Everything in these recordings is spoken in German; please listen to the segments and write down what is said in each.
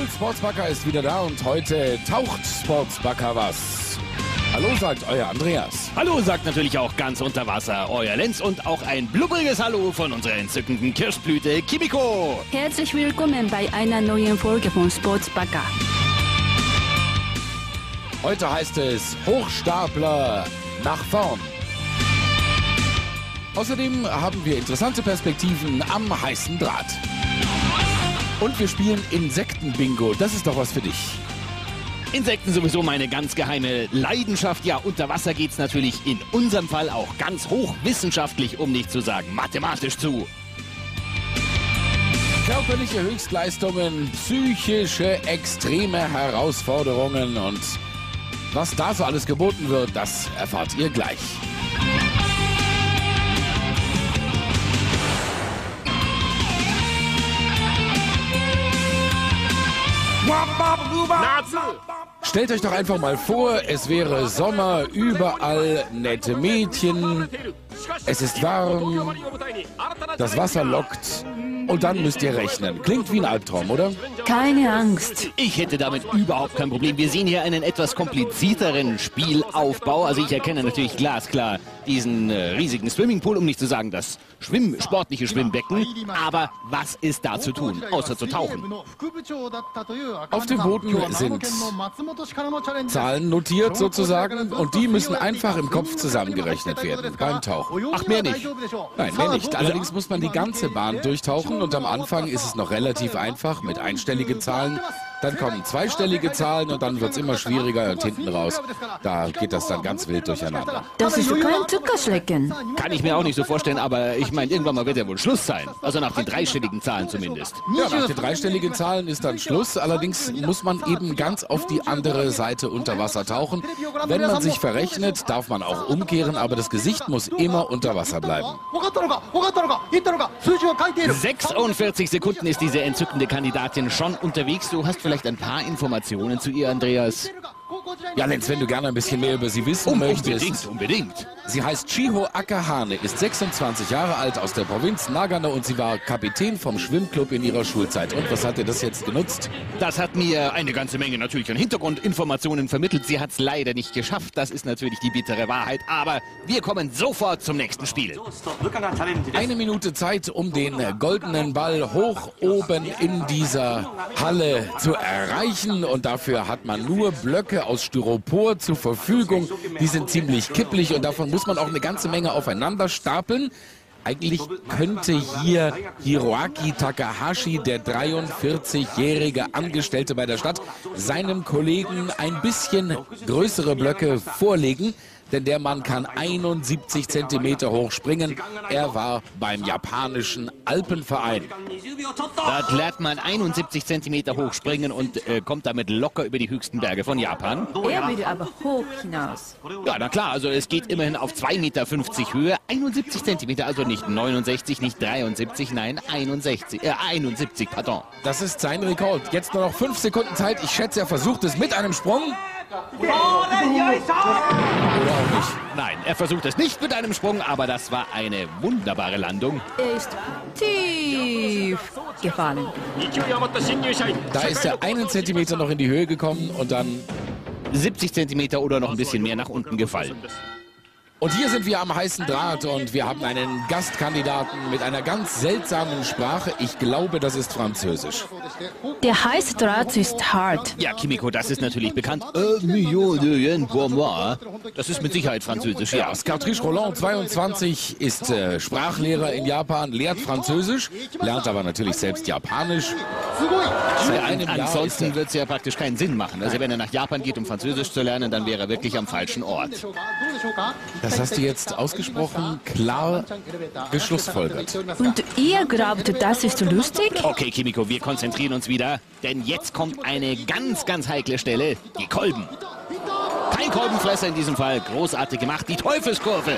Jawohl, Sportsbacca ist wieder da und heute taucht Sportsbacca was. Hallo, sagt euer Andreas. Hallo, sagt natürlich auch ganz unter Wasser euer Lenz und auch ein blubberiges Hallo von unserer entzückenden Kirschblüte Kimiko. Herzlich willkommen bei einer neuen Folge von Sportsbacca. Heute heißt es Hochstapler nach vorn. Außerdem haben wir interessante Perspektiven am heißen Draht. Und wir spielen Insektenbingo. Das ist doch was für dich. Insekten sowieso meine ganz geheime Leidenschaft. Ja, unter Wasser geht's natürlich in unserem Fall auch ganz hochwissenschaftlich, um nicht zu sagen mathematisch zu. Körperliche Höchstleistungen, psychische extreme Herausforderungen und was da so alles geboten wird, das erfahrt ihr gleich. Stellt euch doch einfach mal vor, es wäre Sommer, überall nette Mädchen, es ist warm, das Wasser lockt und dann müsst ihr rechnen. Klingt wie ein Albtraum, oder? Keine Angst. Ich hätte damit überhaupt kein Problem. Wir sehen hier einen etwas komplizierteren Spielaufbau. Also ich erkenne natürlich glasklar diesen riesigen Swimmingpool, um nicht zu sagen das sportliche Schwimmbecken. Aber was ist da zu tun, außer zu tauchen? Auf dem Boden sind Zahlen notiert sozusagen und die müssen einfach im Kopf zusammengerechnet werden beim Tauchen. Ach, mehr nicht? Nein, mehr nicht. Allerdings muss man die ganze Bahn durchtauchen und am Anfang ist es noch relativ einfach mit einstelligen Zahlen. Dann kommen zweistellige Zahlen und dann wird es immer schwieriger und hinten raus, da geht das dann ganz wild durcheinander. Das ist kein Zuckerschlecken. Kann ich mir auch nicht so vorstellen, aber ich meine, irgendwann mal wird ja wohl Schluss sein. Also nach den dreistelligen Zahlen zumindest. Ja, nach den dreistelligen Zahlen ist dann Schluss. Allerdings muss man eben ganz auf die andere Seite unter Wasser tauchen. Wenn man sich verrechnet, darf man auch umkehren, aber das Gesicht muss immer unter Wasser bleiben. 46 Sekunden ist diese entzückende Kandidatin schon unterwegs. Du hast vielleicht ein paar Informationen zu ihr, Andreas. Ja, Lenz, wenn du gerne ein bisschen mehr über sie wissen möchtest. Unbedingt. Sie heißt Chiho Akahane, ist 26 Jahre alt, aus der Provinz Nagano und sie war Kapitän vom Schwimmclub in ihrer Schulzeit. Und was hat dir das jetzt genutzt? Das hat mir eine ganze Menge natürlich an Hintergrundinformationen vermittelt. Sie hat es leider nicht geschafft. Das ist natürlich die bittere Wahrheit. Aber wir kommen sofort zum nächsten Spiel. 1 Minute Zeit, um den goldenen Ball hoch oben in dieser Halle zu erreichen. Und dafür hat man nur Blöcke aus Styropor zur Verfügung. Die sind ziemlich kipplig und davon muss man auch eine ganze Menge aufeinander stapeln. Eigentlich könnte hier Hiroaki Takahashi, der 43-jährige Angestellte bei der Stadt, seinem Kollegen ein bisschen größere Blöcke vorlegen. Denn der Mann kann 71 Zentimeter hoch springen. Er war beim japanischen Alpenverein. Da lernt man 71 Zentimeter hoch springen und kommt damit locker über die höchsten Berge von Japan. Er will aber hoch hinaus. Ja, na klar, also es geht immerhin auf 2,50 Meter Höhe. 71 Zentimeter, also nicht 69, nicht 73, nein, 71, pardon. Das ist sein Rekord. Jetzt nur noch 5 Sekunden Zeit. Ich schätze, er versucht es mit einem Sprung. Oder auch nicht. Nein, er versucht es nicht mit einem Sprung, aber das war eine wunderbare Landung. Er ist tief gefallen. Da ist er 1 Zentimeter noch in die Höhe gekommen und dann 70 Zentimeter oder noch ein bisschen mehr nach unten gefallen. Und hier sind wir am heißen Draht und wir haben einen Gastkandidaten mit einer ganz seltsamen Sprache. Ich glaube, das ist Französisch. Der heiße Draht ist hart. Ja, Kimiko, das ist natürlich bekannt. Das ist mit Sicherheit Französisch, ja. Ja, Scartriche Roland, 22, ist Sprachlehrer in Japan, lehrt Französisch, lernt aber natürlich selbst Japanisch. Seit einem Jahr Ansonsten wird es ja praktisch keinen Sinn machen. Also wenn er nach Japan geht, um Französisch zu lernen, dann wäre er wirklich am falschen Ort. Das hast du jetzt ausgesprochen klar geschlussfolgert. Und ihr glaubt, das ist lustig? Okay, Kimiko, wir konzentrieren uns wieder, denn jetzt kommt eine ganz, ganz heikle Stelle, die Kolben. Kein Kolbenfresser in diesem Fall, großartig gemacht, die Teufelskurve.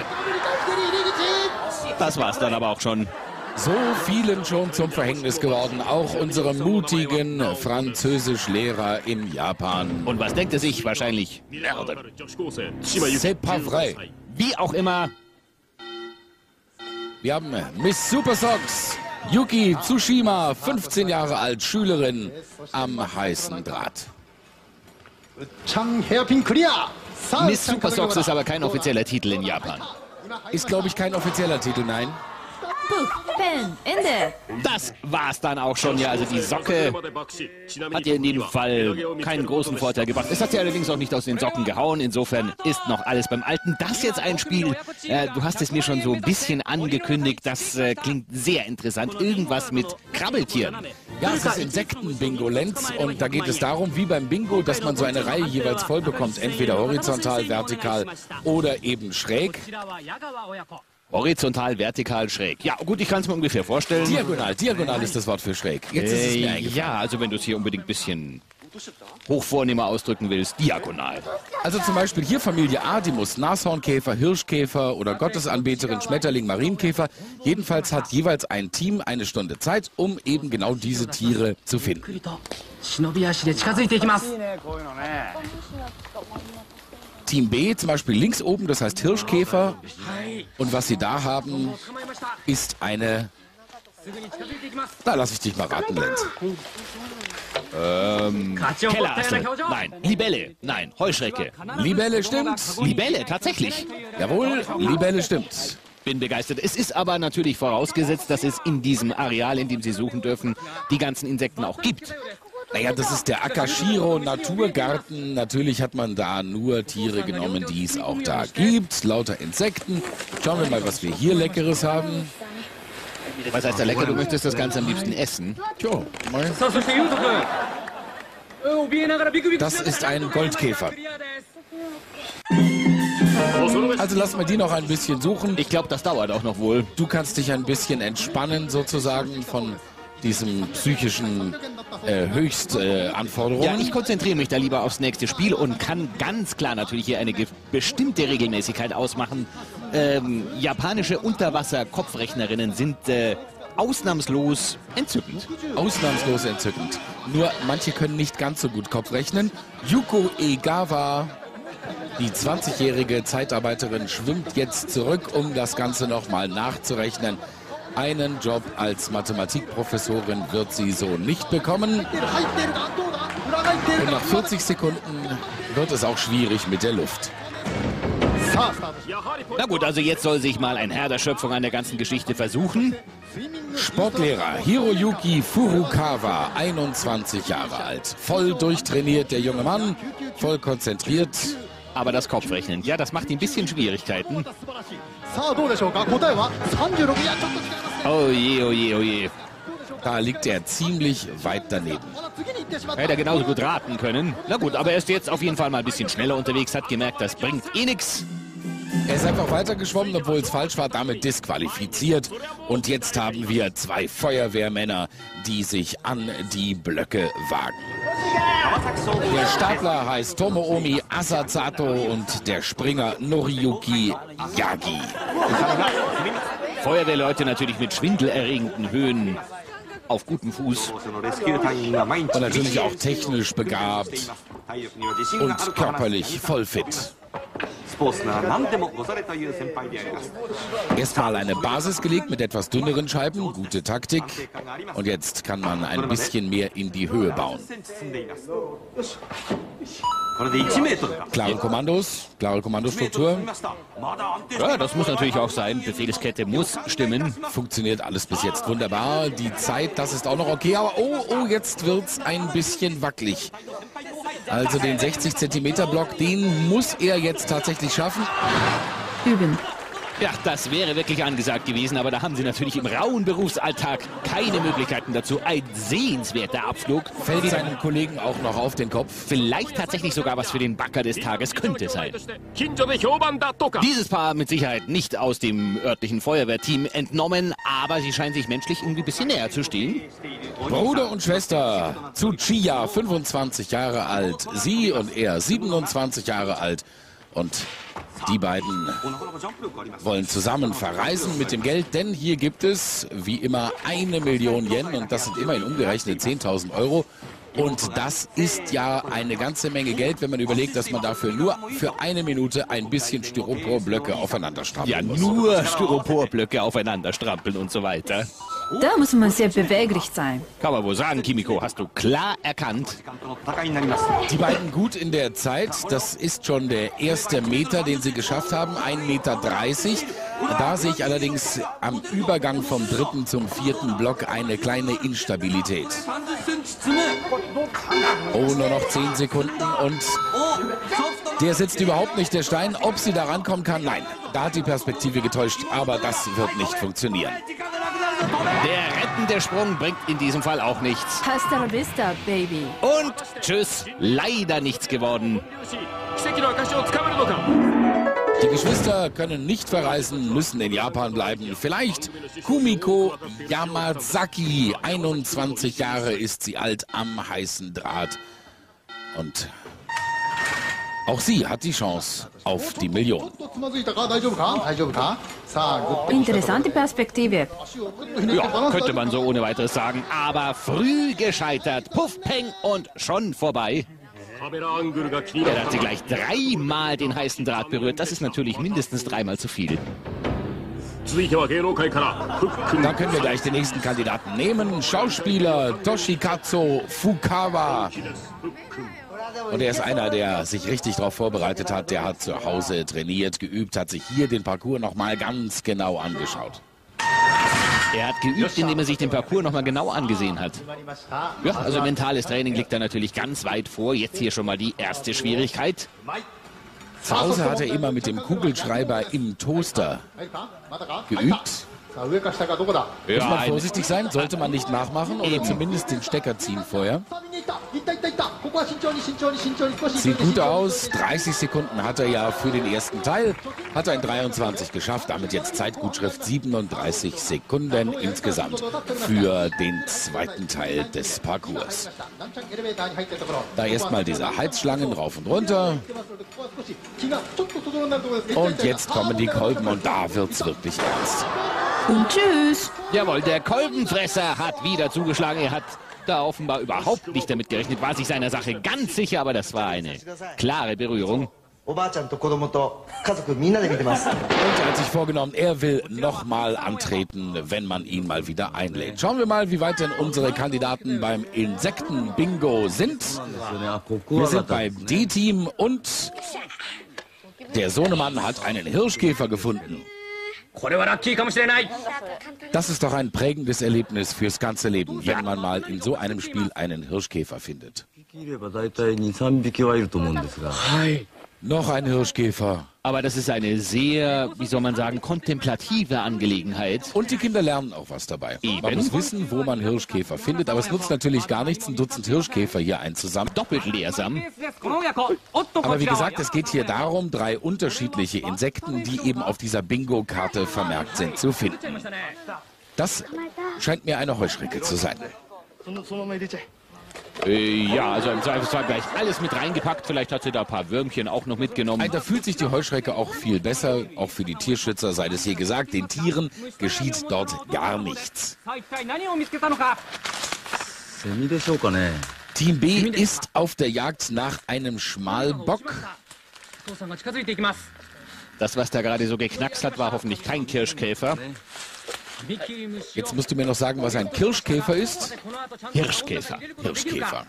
Das war's dann aber auch schon. So vielen schon zum Verhängnis geworden, auch unserem mutigen Französischlehrer in Japan. Und was denkt er sich? Wahrscheinlich Merde. C'est pas vrai. Wie auch immer, Wir haben Miss Super Socks Yuki Tsushima, 15 Jahre alt, Schülerin am heißen Draht. Miss Super Sox ist aber kein offizieller Titel in Japan. Ist, glaube ich, kein offizieller Titel, nein. Pen, Ende. Das war's dann auch schon. Ja, also die Socke hat ihr in jedem Fall keinen großen Vorteil gebracht. Es hat sie allerdings auch nicht aus den Socken gehauen. Insofern ist noch alles beim Alten. Das jetzt ein Spiel, du hast es mir schon so ein bisschen angekündigt. Das klingt sehr interessant. Irgendwas mit Krabbeltieren. Ja, es ist Insekten-Bingo, Lenz. Und da geht es darum, wie beim Bingo, dass man so eine Reihe jeweils voll bekommt. Entweder horizontal, vertikal oder eben schräg. Horizontal, vertikal, schräg. Ja, gut, ich kann es mir ungefähr vorstellen. Diagonal, diagonal ist das Wort für schräg. Jetzt ist es mir eingefallen. Ja, also wenn du es hier unbedingt ein bisschen hochvornehmer ausdrücken willst, diagonal. Also zum Beispiel hier Familie A, die muss Nashornkäfer, Hirschkäfer oder Gottesanbeterin, Schmetterling, Marienkäfer. Jedenfalls hat jeweils ein Team eine Stunde Zeit, um eben genau diese Tiere zu finden. Team B, zum Beispiel links oben, das heißt Hirschkäfer. Und was sie da haben, ist eine... Da lass ich dich mal raten, Lenz. Kellerassel. Nein. Libelle. Nein. Heuschrecke. Libelle stimmt. Libelle, tatsächlich. Jawohl, Libelle stimmt. Bin begeistert. Es ist aber natürlich vorausgesetzt, dass es in diesem Areal, in dem Sie suchen dürfen, die ganzen Insekten auch gibt. Naja, das ist der Akashiro Naturgarten. Natürlich hat man da nur Tiere genommen, die es auch da gibt. Lauter Insekten. Schauen wir mal, was wir hier Leckeres haben. Was heißt da lecker? Du möchtest das Ganze am liebsten essen? Tja, mal. Das ist ein Goldkäfer. Also lass mal die noch ein bisschen suchen. Ich glaube, das dauert auch noch wohl. Du kannst dich ein bisschen entspannen sozusagen von diesem psychischen Höchstanforderungen. Ja, ich konzentriere mich da lieber aufs nächste Spiel und kann ganz klar natürlich hier eine bestimmte Regelmäßigkeit ausmachen. Japanische Unterwasser-Kopfrechnerinnen sind ausnahmslos entzückend. Ausnahmslos entzückend. Nur manche können nicht ganz so gut Kopf rechnen. Yuko Egawa, die 20-jährige Zeitarbeiterin, schwimmt jetzt zurück, um das Ganze nochmal nachzurechnen. Einen Job als Mathematikprofessorin wird sie so nicht bekommen. Und nach 40 Sekunden wird es auch schwierig mit der Luft. Na gut, also jetzt soll sich mal ein Herr der Schöpfung an der ganzen Geschichte versuchen. Sportlehrer Hiroyuki Furukawa, 21 Jahre alt. Voll durchtrainiert der junge Mann, voll konzentriert. Aber das Kopfrechnen, ja, das macht ihm ein bisschen Schwierigkeiten. Oh je, oh je, oh je. Da liegt er ziemlich weit daneben. Hätte er genauso gut raten können. Na gut, aber er ist jetzt auf jeden Fall mal ein bisschen schneller unterwegs, hat gemerkt, das bringt eh nichts. Er ist einfach weitergeschwommen, obwohl es falsch war, damit disqualifiziert. Und jetzt haben wir zwei Feuerwehrmänner, die sich an die Blöcke wagen. Der Stapler heißt Tomoomi Asasato und der Springer Noriyuki Yagi. Feuerwehrleute natürlich mit schwindelerregenden Höhen auf gutem Fuß. Und natürlich auch technisch begabt und körperlich voll fit. Erstmal eine Basis gelegt mit etwas dünneren Scheiben, gute Taktik. Und jetzt kann man ein bisschen mehr in die Höhe bauen. Klare Kommandos, klare Kommandostruktur. Ja, das muss natürlich auch sein. Befehlskette muss stimmen. Funktioniert alles bis jetzt wunderbar. Die Zeit, das ist auch noch okay. Aber oh, jetzt wird's ein bisschen wackelig. Also den 60 Zentimeter Block, den muss er jetzt tatsächlich schaffen. Üben. Ja, das wäre wirklich angesagt gewesen, aber da haben sie natürlich im rauen Berufsalltag keine Möglichkeiten dazu. Ein sehenswerter Abflug. Fällt seinem Kollegen auch noch auf den Kopf. Vielleicht tatsächlich sogar was für den Backer des Tages könnte sein. Dieses Paar mit Sicherheit nicht aus dem örtlichen Feuerwehrteam entnommen, aber sie scheinen sich menschlich irgendwie ein bisschen näher zu stehen. Bruder und Schwester, Tsuchiya, 25 Jahre alt, sie und er 27 Jahre alt. Und die beiden wollen zusammen verreisen mit dem Geld, denn hier gibt es wie immer 1 Million Yen und das sind immerhin umgerechnet 10.000 Euro. Und das ist ja eine ganze Menge Geld, wenn man überlegt, dass man dafür nur für 1 Minute ein bisschen Styroporblöcke aufeinander strampeln muss. Ja, nur Styroporblöcke aufeinander strampeln und so weiter. Da muss man sehr beweglich sein. Kann man wohl sagen, Kimiko, hast du klar erkannt. Die beiden gut in der Zeit. Das ist schon der erste Meter, den sie geschafft haben. 1,30 Meter. Da sehe ich allerdings am Übergang vom dritten zum vierten Block eine kleine Instabilität. Oh, nur noch 10 Sekunden und der sitzt überhaupt nicht, der Stein. Ob sie da rankommen kann? Nein, da hat die Perspektive getäuscht, aber das wird nicht funktionieren. Der rettende Sprung bringt in diesem Fall auch nichts. Hasta la vista, Baby. Und tschüss, leider nichts geworden. Die Geschwister können nicht verreisen, müssen in Japan bleiben. Vielleicht Kumiko Yamazaki, 21 Jahre ist sie alt am heißen Draht. Und auch sie hat die Chance auf die Million. Interessante Perspektive. Ja, könnte man so ohne weiteres sagen. Aber früh gescheitert. Puff, peng und schon vorbei. Er hat sie gleich 3-mal den heißen Draht berührt. Das ist natürlich mindestens 3-mal zu viel. Da können wir gleich den nächsten Kandidaten nehmen. Schauspieler Toshikazu Fukawa. Und er ist einer, der sich richtig darauf vorbereitet hat. Der hat zu Hause trainiert, geübt, hat sich hier den Parcours nochmal ganz genau angeschaut. Er hat geübt, indem er sich den Parcours nochmal genau angesehen hat. Ja, also mentales Training liegt da natürlich ganz weit vor. Jetzt hier schon mal die erste Schwierigkeit. Zu Hause hat er immer mit dem Kugelschreiber im Toaster geübt. Muss man vorsichtig sein, sollte man nicht nachmachen oder zumindest den Stecker ziehen vorher. Sieht gut aus, 30 Sekunden hat er ja für den ersten Teil, hat er in 23 geschafft, damit jetzt Zeitgutschrift 37 Sekunden insgesamt für den zweiten Teil des Parcours. Da erstmal diese Heizschlangen rauf und runter und jetzt kommen die Kolben und da wird's wirklich ernst. Und tschüss. Jawohl, der Kolbenfresser hat wieder zugeschlagen. Er hat da offenbar überhaupt nicht damit gerechnet, war sich seiner Sache ganz sicher, aber das war eine klare Berührung. Und er hat sich vorgenommen, er will nochmal antreten, wenn man ihn mal wieder einlädt. Schauen wir mal, wie weit denn unsere Kandidaten beim Insekten-Bingo sind. Wir sind beim D-Team und der Sohnemann hat einen Hirschkäfer gefunden. Das ist doch ein prägendes Erlebnis fürs ganze Leben, wenn man mal in so einem Spiel einen Hirschkäfer findet. Noch ein Hirschkäfer. Aber das ist eine sehr, wie soll man sagen, kontemplative Angelegenheit. Und die Kinder lernen auch was dabei. Eben. Man muss wissen, wo man Hirschkäfer findet, aber es nutzt natürlich gar nichts, ein Dutzend Hirschkäfer hier einzusammeln. Doppelt lehrsam. Aber wie gesagt, es geht hier darum, 3 unterschiedliche Insekten, die eben auf dieser Bingo-Karte vermerkt sind, zu finden. Das scheint mir eine Heuschrecke zu sein. Ja, also im Zweifelsfall gleich alles mit reingepackt. Vielleicht hat sie da ein paar Würmchen auch noch mitgenommen. Da fühlt sich die Heuschrecke auch viel besser, auch für die Tierschützer, sei es hier gesagt. Den Tieren geschieht dort gar nichts. Team B ist auf der Jagd nach einem Schmalbock. Das, was da gerade so geknackst hat, war hoffentlich kein Kirschkäfer. Jetzt musst du mir noch sagen, was ein Kirschkäfer ist. Hirschkäfer. Hirschkäfer.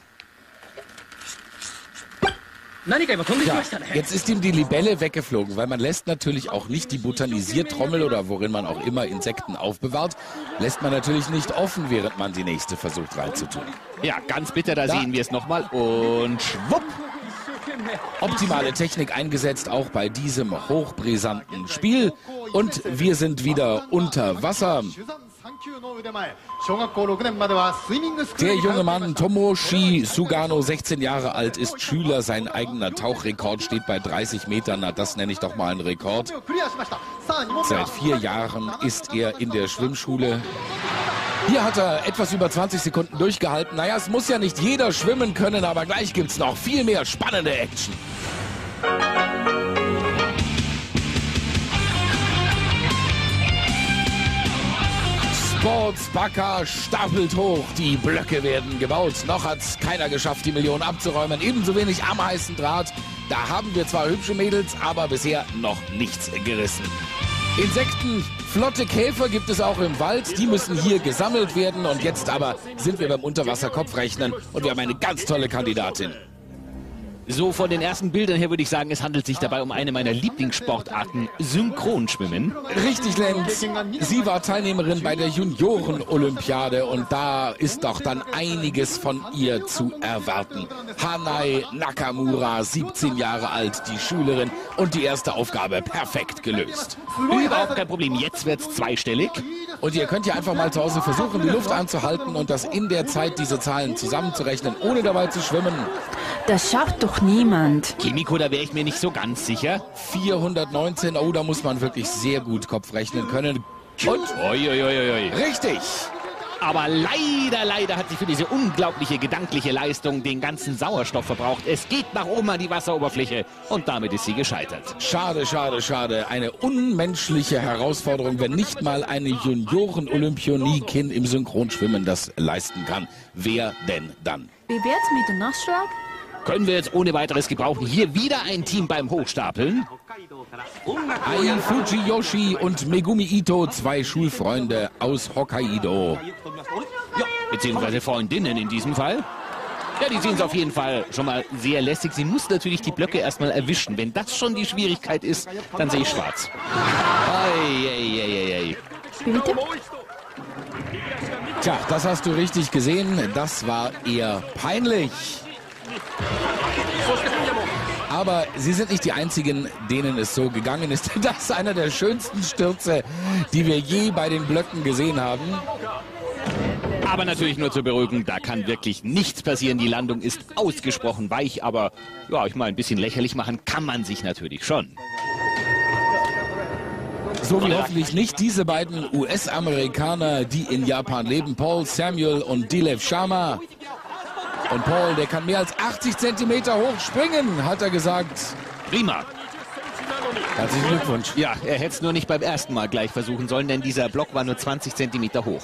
Ja, jetzt ist ihm die Libelle weggeflogen, weil man lässt natürlich auch nicht die Botanisiertrommel oder worin man auch immer Insekten aufbewahrt, lässt man natürlich nicht offen, während man die nächste versucht reinzutun. Ja, ganz bitter, da sehen wir es nochmal und schwupp. Optimale Technik eingesetzt, auch bei diesem hochbrisanten Spiel. Und wir sind wieder unter Wasser. Der junge Mann Tomoshi Sugano, 16 Jahre alt, ist Schüler. Sein eigener Tauchrekord steht bei 30 Metern. Na, das nenne ich doch mal einen Rekord. Seit 4 Jahren ist er in der Schwimmschule. Hier hat er etwas über 20 Sekunden durchgehalten. Naja, es muss ja nicht jeder schwimmen können, aber gleich gibt es noch viel mehr spannende Action. Sportsbacker stapelt hoch, die Blöcke werden gebaut. Noch hat es keiner geschafft, die Million abzuräumen. Ebenso wenig am heißen Draht. Da haben wir zwar hübsche Mädels, aber bisher noch nichts gerissen. Insekten, flotte Käfer gibt es auch im Wald. Die müssen hier gesammelt werden. Und jetzt aber sind wir beim Unterwasser-Kopfrechnen und wir haben eine ganz tolle Kandidatin. So von den ersten Bildern her würde ich sagen, es handelt sich dabei um eine meiner Lieblingssportarten, Synchronschwimmen. Richtig, Lenz. Sie war Teilnehmerin bei der Junioren-Olympiade und da ist doch dann einiges von ihr zu erwarten. Hanai Nakamura, 17 Jahre alt, die Schülerin und die erste Aufgabe perfekt gelöst. Überhaupt kein Problem, jetzt wird's zweistellig. Und ihr könnt ja einfach mal zu Hause versuchen, die Luft anzuhalten und das in der Zeit diese Zahlen zusammenzurechnen, ohne dabei zu schwimmen. Das schafft doch niemand. Kimiko, da wäre ich mir nicht so ganz sicher. 419, oh, da muss man wirklich sehr gut Kopf rechnen können. Und Oi. richtig! Aber leider hat sie für diese unglaubliche gedankliche Leistung den ganzen Sauerstoff verbraucht. Es geht nach oben an die Wasseroberfläche und damit ist sie gescheitert. Schade. Eine unmenschliche Herausforderung, wenn nicht mal eine Junioren-Olympionikin im Synchronschwimmen das leisten kann. Wer denn dann? Wie wird's mit dem Nachschlag? Können wir jetzt ohne weiteres gebrauchen. Hier wieder ein Team beim Hochstapeln. Ai Fujiyoshi und Megumi Ito, 2 Schulfreunde aus Hokkaido. Beziehungsweise Freundinnen in diesem Fall. Ja, die sehen es auf jeden Fall schon mal sehr lässig. Sie muss natürlich die Blöcke erstmal erwischen. Wenn das schon die Schwierigkeit ist, dann sehe ich schwarz. Ei. Wie bitte? Tja, das hast du richtig gesehen. Das war eher peinlich. Aber sie sind nicht die Einzigen, denen es so gegangen ist. Das ist einer der schönsten Stürze, die wir je bei den Blöcken gesehen haben. Aber natürlich nur zur Beruhigung, da kann wirklich nichts passieren. Die Landung ist ausgesprochen weich, aber ja, ich mal ein bisschen lächerlich machen kann man sich natürlich schon. So wie hoffentlich nicht diese beiden US-Amerikaner, die in Japan leben, Paul Samuel und Dilev Sharma. Und Paul, der kann mehr als 80 Zentimeter hoch springen, hat er gesagt. Prima. Herzlichen Glückwunsch. Ja, er hätte es nur nicht beim ersten Mal gleich versuchen sollen, denn dieser Block war nur 20 Zentimeter hoch.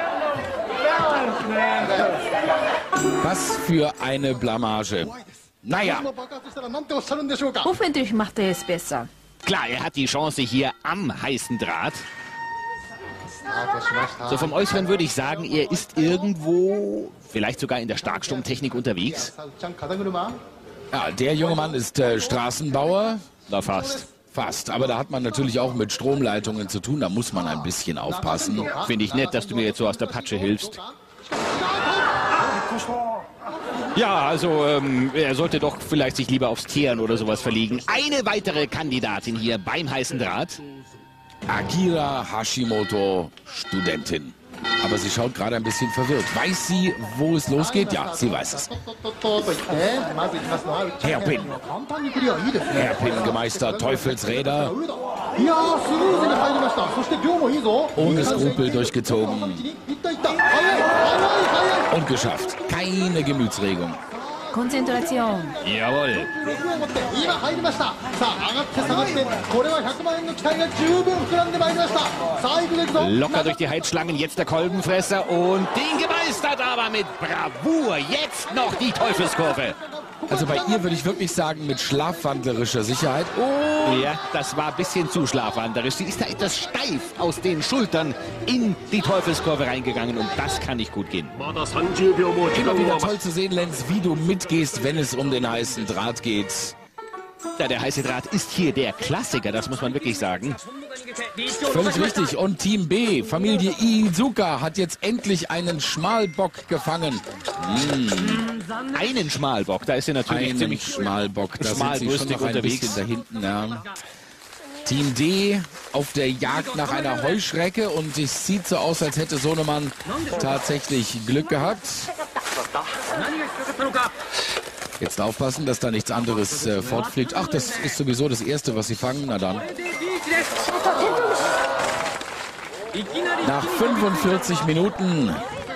Was für eine Blamage. Naja. Hoffentlich macht er es besser. Klar, er hat die Chance hier am heißen Draht. So vom Äußeren würde ich sagen, er ist irgendwo, vielleicht sogar in der Starksturmtechnik unterwegs. Ja, der junge Mann ist Straßenbauer. Na fast. Fast, aber da hat man natürlich auch mit Stromleitungen zu tun, da muss man ein bisschen aufpassen. Finde ich nett, dass du mir jetzt so aus der Patsche hilfst. Ja, also er sollte doch vielleicht sich lieber aufs Kehren oder sowas verlegen. Eine weitere Kandidatin hier beim heißen Draht. Akira Hashimoto, Studentin. Aber sie schaut gerade ein bisschen verwirrt. Weiß sie, wo es losgeht? Ja, sie weiß es. Hairpin. Hairpin gemeistert, Teufelsräder. Ohne Skrupel durchgezogen. Und geschafft. Keine Gemütsregung. Konzentration. Jawohl. Locker durch die Heizschlangen, jetzt der Kolbenfresser und den gemeistert, aber mit Bravour. Jetzt noch die Teufelskurve. Also bei ihr würde ich wirklich sagen, mit schlafwandlerischer Sicherheit. Oh! Ja, das war ein bisschen zu schlafwandlerisch. Sie ist da etwas steif aus den Schultern in die Teufelskurve reingegangen und das kann nicht gut gehen. Immer wieder toll zu sehen, Lenz, wie du mitgehst, wenn es um den heißen Draht geht. Ja, der heiße Draht ist hier der Klassiker, das muss man wirklich sagen. Völlig richtig. Und Team B, Familie Iizuka, hat jetzt endlich einen Schmalbock gefangen. Einen Schmalbock, da ist sie natürlich Einen ziemlich Schmalbock, da sind sie schon noch ein unterwegs. bisschen da hinten. Ja. Team D auf der Jagd nach einer Heuschrecke und es sieht so aus, als hätte Sohnemann tatsächlich Glück gehabt. Jetzt aufpassen, dass da nichts anderes fortfliegt. Ach, das ist sowieso das Erste, was sie fangen. Na dann. Nach 45 Minuten.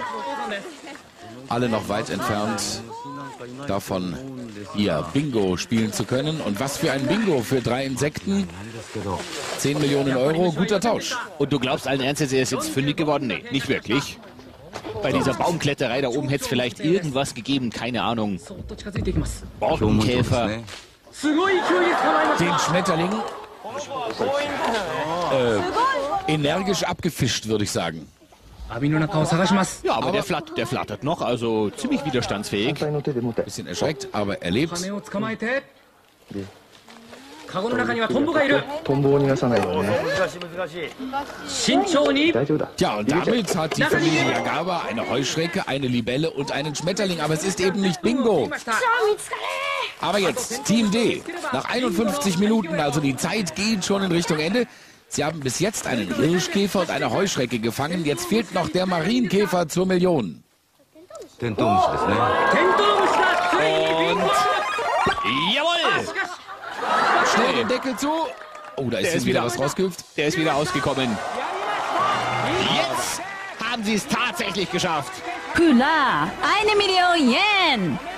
Alle noch weit entfernt davon, hier Bingo spielen zu können. Und was für ein Bingo für 3 Insekten. 10 Millionen Euro, guter Tausch. Und du glaubst allen Ernstes, er ist jetzt fündig geworden? Nee, nicht wirklich. Bei dieser Baumkletterei da oben hätte es vielleicht irgendwas gegeben, keine Ahnung. Borkenkäfer. Den Schmetterling energisch abgefischt, würde ich sagen. Ja, aber der flattert noch, also ziemlich widerstandsfähig. Bisschen erschreckt, aber er lebt. Tja, und damit hat die Familie Yagawa eine Heuschrecke, eine Libelle und einen Schmetterling, aber es ist eben nicht Bingo. Aber jetzt, Team D, nach 51 Minuten, also die Zeit geht schon in Richtung Ende. Sie haben bis jetzt einen Hirschkäfer und eine Heuschrecke gefangen, jetzt fehlt noch der Marienkäfer zur Million. Und jawohl! Schnell den Deckel zu. Oh, da ist wieder was rausgehüpft. Der ist wieder ausgekommen. Jetzt haben sie es tatsächlich geschafft. Hurra! 1 Million Yen!